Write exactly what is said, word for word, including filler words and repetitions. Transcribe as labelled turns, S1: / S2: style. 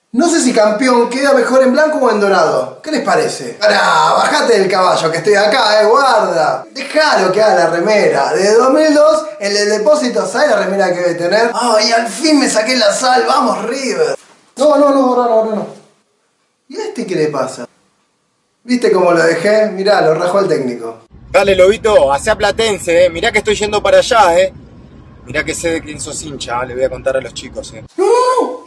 S1: No sé si campeón queda mejor en blanco o en dorado. ¿Qué les parece? Pará, bajate del caballo que estoy acá, eh, guarda. Dejalo que haga la remera. De dos mil dos, el del depósito, ¿sabes la remera que debe tener? Ay, al fin me saqué la sal, vamos River. No, no, no, no, no, no. ¿Y a este qué le pasa? ¿Viste cómo lo dejé? Mirá, lo rajó el técnico.
S2: Dale, Lobito, hacé a Platense, eh. Mirá que estoy yendo para allá, eh. Mirá que sé de quién sos hincha, le voy a contar a los chicos, eh.
S1: ¡No!